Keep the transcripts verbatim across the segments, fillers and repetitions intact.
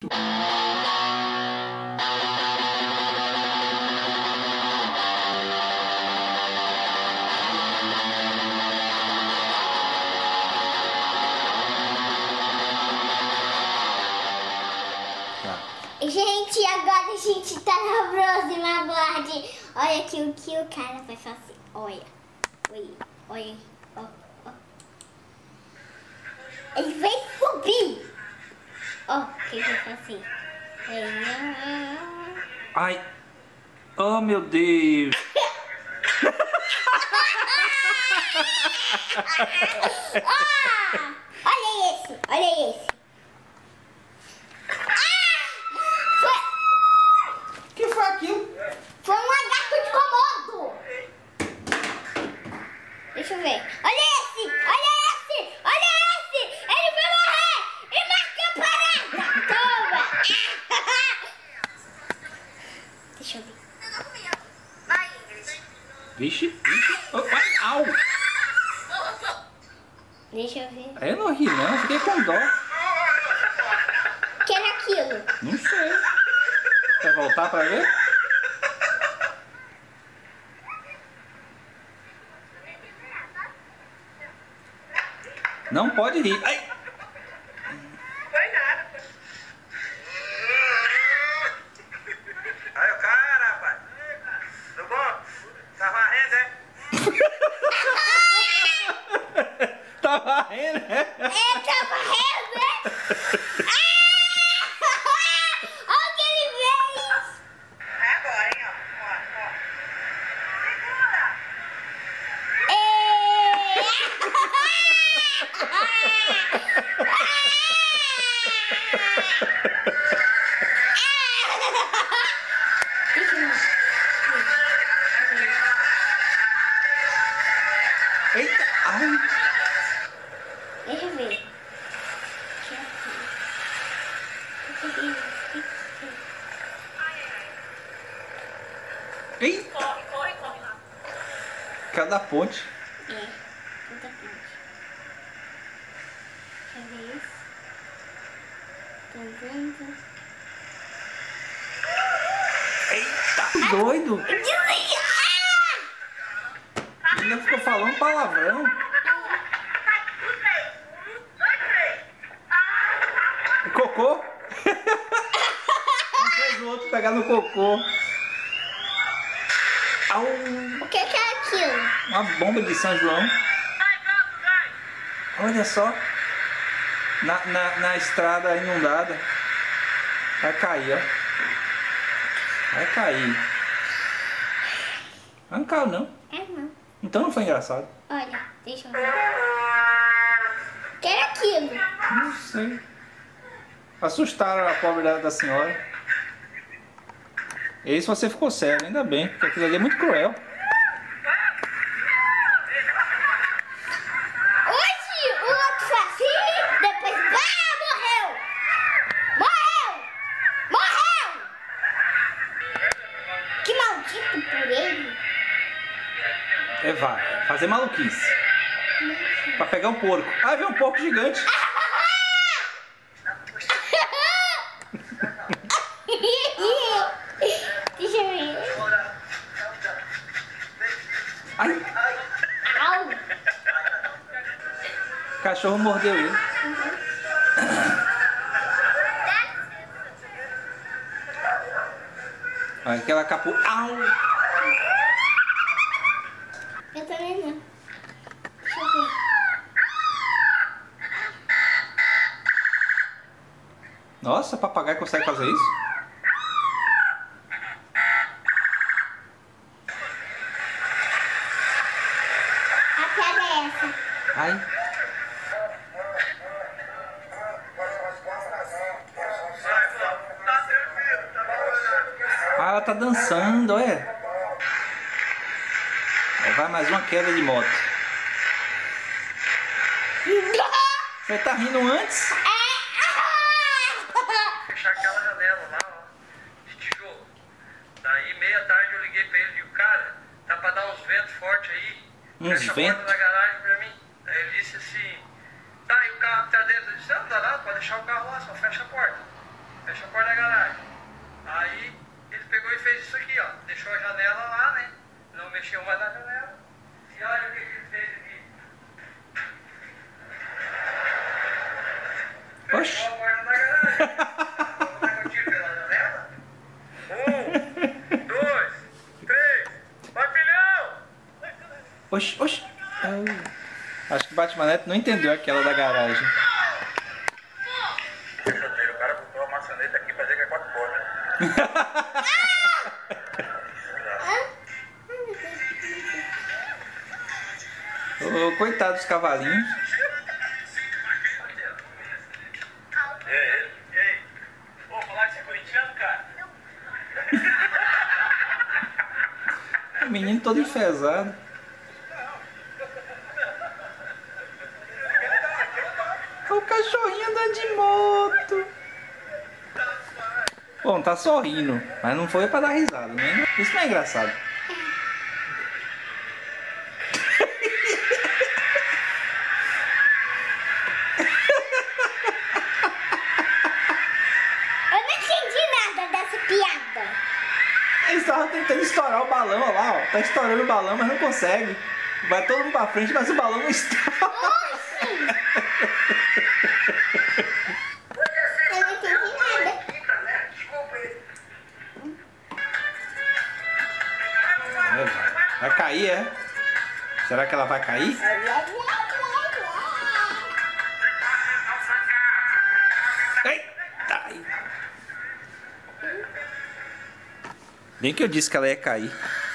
Gente, agora a gente tá na próxima parte. Olha aqui o que o cara vai fazer. Olha. Olha. Olha. Ó, ó. Ele vai subir. Ó, o que ele vai fazer. Olha. Ai. Oh, meu Deus. Ah, olha esse. Olha esse. Foi um lagarto de Komodo. Deixa eu ver. Olha esse! Olha esse! Olha esse! Ele vai morrer! E marca a parada! Toma! Deixa eu ver. Vixe, vixe. Oh, ai, au! Deixa eu ver. Eu não ri não, fiquei com dó. O que era aquilo? Não sei. Quer voltar pra ver? Não pode rir. Ai. Foi nada. Aí o cara, rapaz. Tudo bom? Tá varrendo, é? Tá varrendo, é? É, tá varrendo, é? Olha o que ele fez! É agora, hein, ó. Ó, ó. Segura! Eita, ai. Deixa eu ver. Eita. Corre, corre, corre lá. Cada ponte. É, puta ponte. Deixa eu ver isso. Tô vendo. Eita, doido. Desliga! Ainda ficou falando palavrão. Cocô? Não fez o outro pegar no cocô. Au. O que que é aquilo? Uma bomba de São João. Olha só. Na, na, na estrada inundada. Vai cair, ó. Vai cair. Não caiu, não. É não. Então não foi engraçado. Olha, deixa eu ver. O que era aquilo? Não sei. Assustaram a pobre da, da senhora. Esse você ficou sério, ainda bem, porque aquilo ali é muito cruel. Hoje o outro foi assim, depois ah, morreu! Morreu! Morreu! Que maldito por ele! É, vai. Fazer maluquice. Pra pegar um porco. Ah, veio um porco gigante. Deixa eu ver. Ai, Au! o cachorro mordeu ele. Olha, aquela capu... Au! Eu também não. Deixa eu ver. Nossa, papagaio consegue fazer isso? A piada é essa. Ai. Ah, ela tá dançando, olha. Vai mais uma queda de moto. Você tá rindo antes? Fechar aquela janela lá, ó, de tijolo. Daí, meia tarde, eu liguei pra ele e digo, cara, tá pra dar uns ventos fortes aí. Uns Fecha a ventos? porta da garagem pra mim. Aí ele disse assim, tá, e o carro que tá dentro? Eu disse, não, não dá nada, pode deixar o carro lá, só fecha a porta. Fecha Oxi, oxi. Ai. Acho que o Batman Neto não entendeu aquela da garagem. O cara botou a maçaneta aqui pra dizer que é quatro portas. Ô, coitado dos cavalinhos. E aí? E aí? Pô, falar que você é corintiano, cara? O menino todo enfesado. O cachorrinho andando de moto. Bom, tá sorrindo, mas não foi pra dar risada, né? Isso não é engraçado. Eu não entendi nada dessa piada. Eles estavam tentando estourar o balão, olha lá, ó. Tá estourando o balão, mas não consegue. Vai todo mundo pra frente, mas o balão não estoura. Eu não entendi nada. Vai cair, é? Será que ela vai cair? Eita! Bem que eu disse que ela ia cair.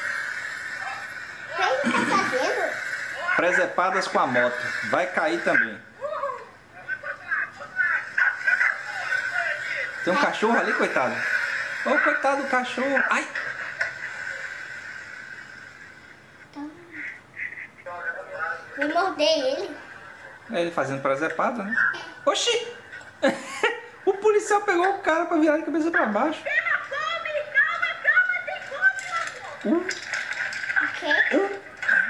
O que ele tá fazendo? Presepadas com a moto. Vai cair também. Tem um cachorro ali, coitado. Ô, oh, coitado do cachorro. Ai! Vou morder ele. É ele fazendo presepada, né? Oxi! O policial pegou o cara pra virar de cabeça pra baixo. Uh, O quê? uh.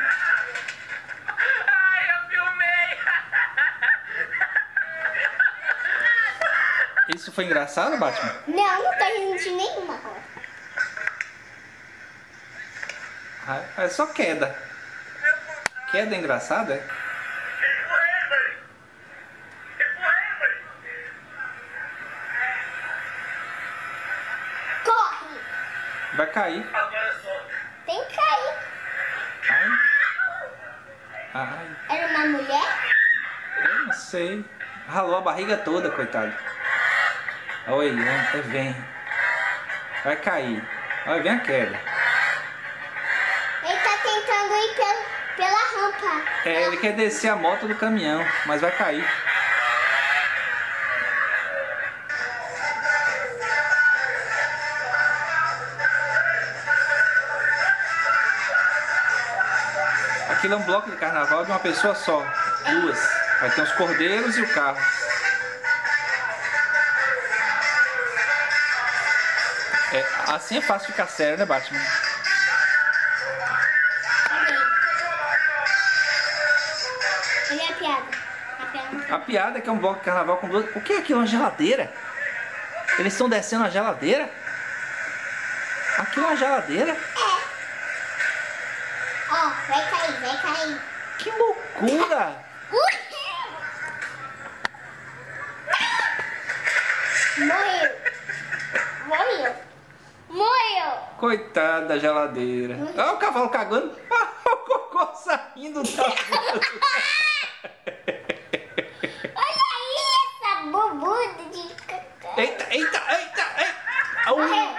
Ai, eu filmei! Isso foi engraçado, Batman? Não, não tô rindo de nenhuma agora. Ah, é só queda. Queda é engraçada, é? Corre! Vai cair. Tem que cair. Ai. Ai. Era uma mulher? Eu não sei. Ralou a barriga toda, coitado. Oi, é, vem. Vai cair. Olha, vem a queda. Ele tá tentando ir pela, pela rampa. É, ele quer descer a moto do caminhão, mas vai cair. Aquilo é um bloco de carnaval de uma pessoa só. Duas. Vai ter os cordeiros e o carro. É, assim é fácil ficar sério, né, Batman? Ele é a piada. A piada. A piada é que é um bloco de carnaval com duas... O que é aquilo? Uma geladeira? Eles estão descendo a geladeira? Aquilo é uma geladeira? É. Ó, vai cair, vai cair. Que loucura! Morreu. Morreu. Morreu. Coitada da geladeira. Olha o cavalo cagando. Ah, o cocô saindo da Olha aí essa bobuda de cacau. Eita, eita, eita, eita. Au. Morreu.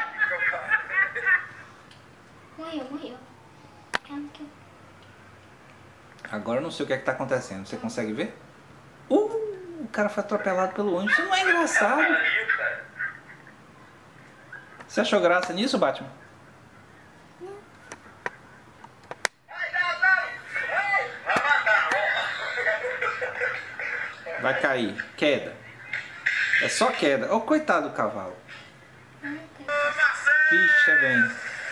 Morreu, morreu. Calma que eu... Agora eu não sei o que é que tá acontecendo. Você consegue ver? Uh, o cara foi atropelado pelo ônibus. Isso não é engraçado. Você achou graça nisso, Batman? Vai cair. Queda. É só queda. Oh, coitado do cavalo. Vixe, é bem.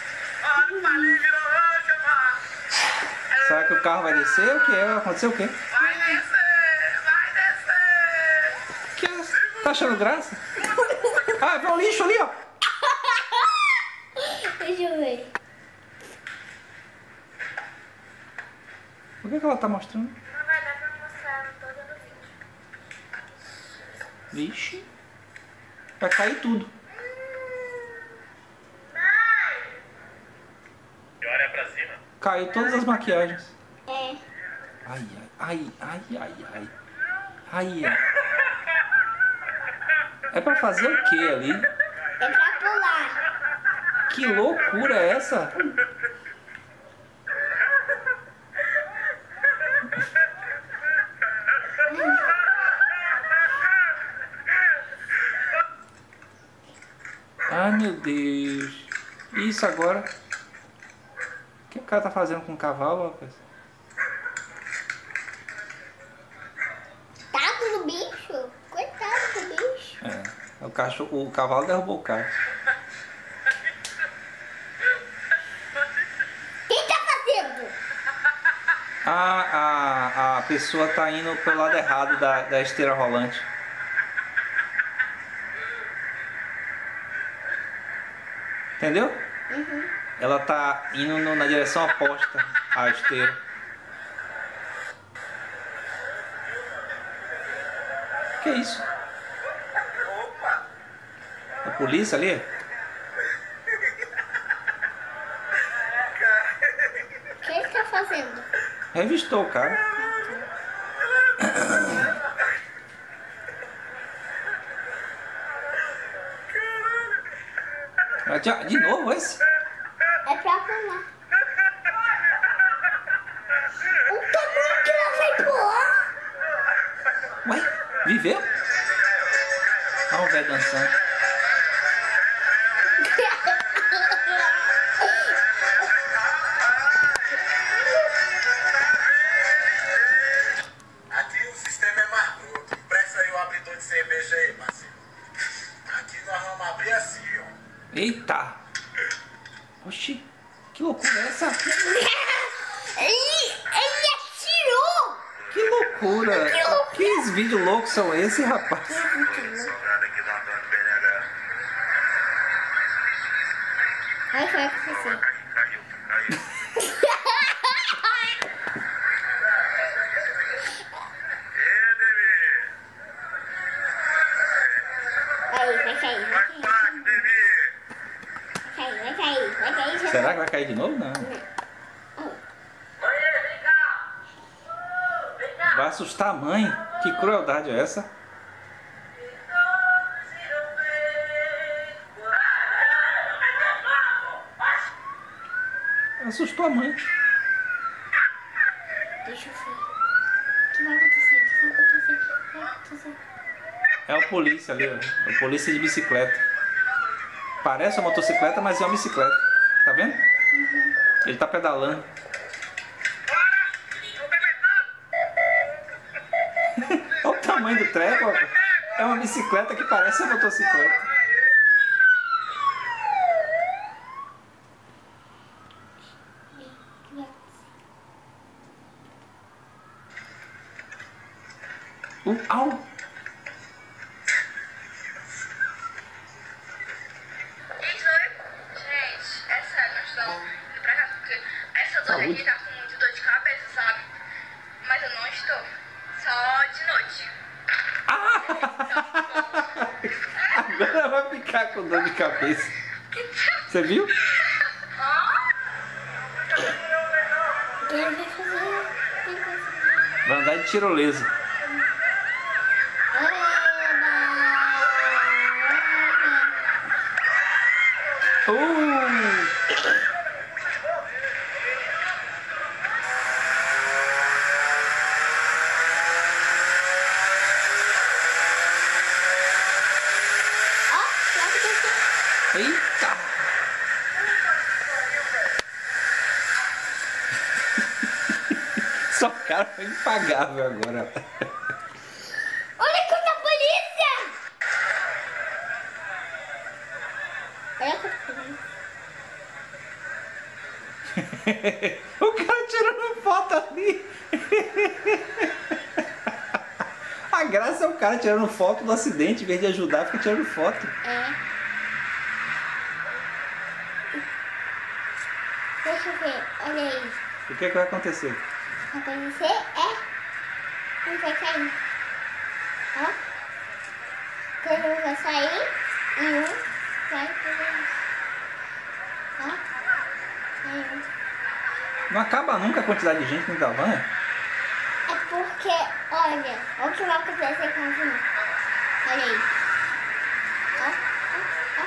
Será que o carro vai descer? O que é? Vai acontecer o quê? Vai descer! Vai descer! Que é? Tá achando graça? Ah, vem um lixo ali, ó. Deixa eu ver. Por que, que ela tá mostrando? Na verdade, eu não mostraram toda no vídeo. Vixe. Vai cair tudo. E olha pra cima. Caiu todas as maquiagens. É? Ai, ai, ai, ai, ai. Ai, ai. É pra fazer o que ali? É pra pular. Que loucura é essa? Ai, meu Deus. Isso agora. O que o cara tá fazendo com o cavalo, rapaz? Coitado do bicho. Coitado do bicho. É, o, cachorro, o cavalo derrubou o cara. Quem tá fazendo? A, a, a pessoa tá indo pelo lado errado da, da esteira rolante. Entendeu? Uhum. Ela tá indo no- na direção oposta à esteira. Que isso? A polícia ali? O que ele tá fazendo? Revistou o cara. Ah, de, de novo esse? É pra pular. O tamanho que ela vai pular. Ué, viveu? Olha o velho dançando. Aqui o sistema é mais bruto. Presta aí o abridor de cerveja aí, parceiro. Aqui nós vamos abrir assim, ó. Eita! Oxi, que loucura é essa? Ele, ele atirou. Que loucura! Que loucura. Que vídeos loucos são esses, rapaz? Salgado aqui do Antônio B N H. Olha o que vai acontecer. Caiu, caiu. Ê, Demi! Aí, vai cair, vai Faz cair. parte, Demi! Vai cair, vai cair, vai cair. já Será que vai cair de novo? Não. Oi, vem cá! Vem cá! Vai assustar a mãe. Que crueldade é essa? Assustou a mãe. Deixa eu ver. O que vai acontecer? O que vai acontecer? O que vai acontecer? É o polícia ali, ó. O polícia de bicicleta. Parece uma motocicleta, mas é uma bicicleta. Tá vendo? Ele tá pedalando. Olha o tamanho do treco, ó. É uma bicicleta que parece uma motocicleta. O que vai acontecer? Uh, au! Gente, é sério, nós estamos indo pra casa porque essa dor Saúde. aqui tá com muita dor de cabeça, sabe? Mas eu não estou. Só de noite. Agora vai ficar com dor de cabeça. Você viu? O que ele vai fazer? O que ele vai fazer? Vai andar de tirolesa. Uh! Ó, vai acontecer. Eita! Só cara foi impagável agora. Olha quanta polícia! Olha quanta polícia. O cara tirando foto ali. A graça é o cara tirando foto do acidente, em vez de ajudar, fica tirando foto. É. Deixa eu ver, olha aí. O que, é que vai acontecer? Vai acontecer é. Ele vai cair. Ó. Todo mundo vai sair e um vai fazer isso. Ó. Aí um. Não acaba nunca a quantidade de gente no da van. porque, olha, olha o que vai acontecer com a gente. Olha aí. Ó, ó,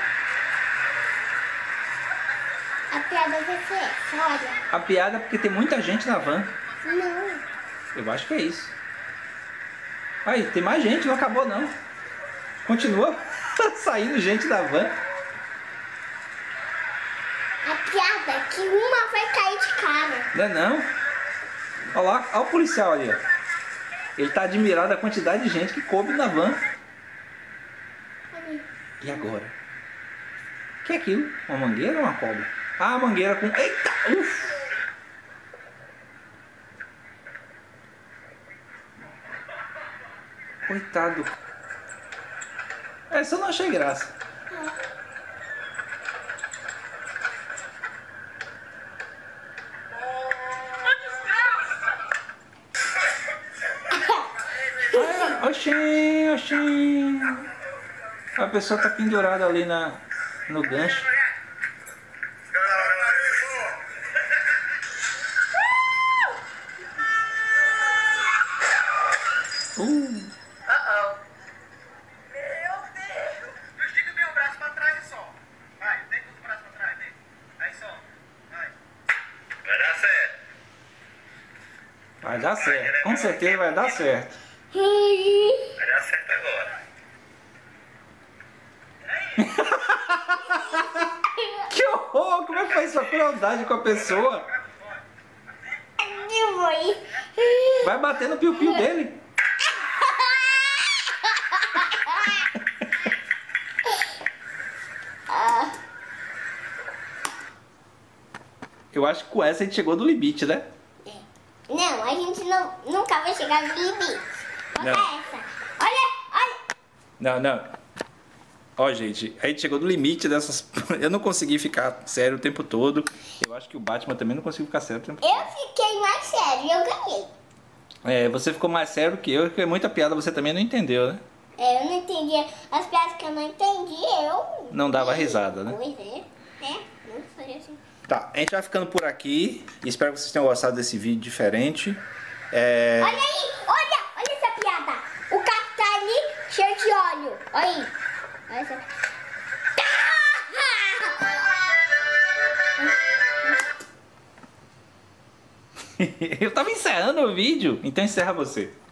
ó. A piada vai ser essa, olha. A piada é porque tem muita gente na van. Não. Eu acho que é isso. Aí, tem mais gente, não acabou não. Continua saindo gente da van. A piada é que uma vai cair de cara. Não é não? Olha lá, olha o policial ali, ó. Ele tá admirado a quantidade de gente que coube na van. Olha aí. E agora? O que é aquilo? Uma mangueira ou uma cobra? Ah, a mangueira com... Eita! Uf! Coitado. Essa eu não achei graça. Ah, oxi, oxi. A pessoa tá pendurada ali na, no gancho. Uh. Uh-oh. Meu Deus. Estica bem o braço pra trás e só. Vai, deita os braços pra trás, deita. Aí só. Vai. Vai dar certo. Vai dar certo. Com certeza vai dar certo. Vai dar certo agora. Que horror! Como é que faz sua crueldade com a pessoa? Eu vou ir. Vai bater no piu-piu dele. Eu acho que com essa a gente chegou no limite, né? Não, a gente não, nunca vai chegar no limite. Olha Não. essa. Olha, olha. Não, não. Ó, gente, a gente chegou no limite dessas... Eu não consegui ficar sério o tempo todo. Eu acho que o Batman também não conseguiu ficar sério o tempo todo. Eu fiquei mais sério e eu ganhei. É, você ficou mais sério que eu, porque muita piada você também não entendeu, né? É, eu não entendi. As piadas que eu não entendi, eu... Não dava risada, né? Pois é. É, não foi assim. Tá, a gente vai ficando por aqui. Espero que vocês tenham gostado desse vídeo diferente. É... Olha aí, olha, olha essa piada. O carro tá ali cheio de óleo. Olha aí. Olha essa. Eu tava encerrando o vídeo, então encerra você.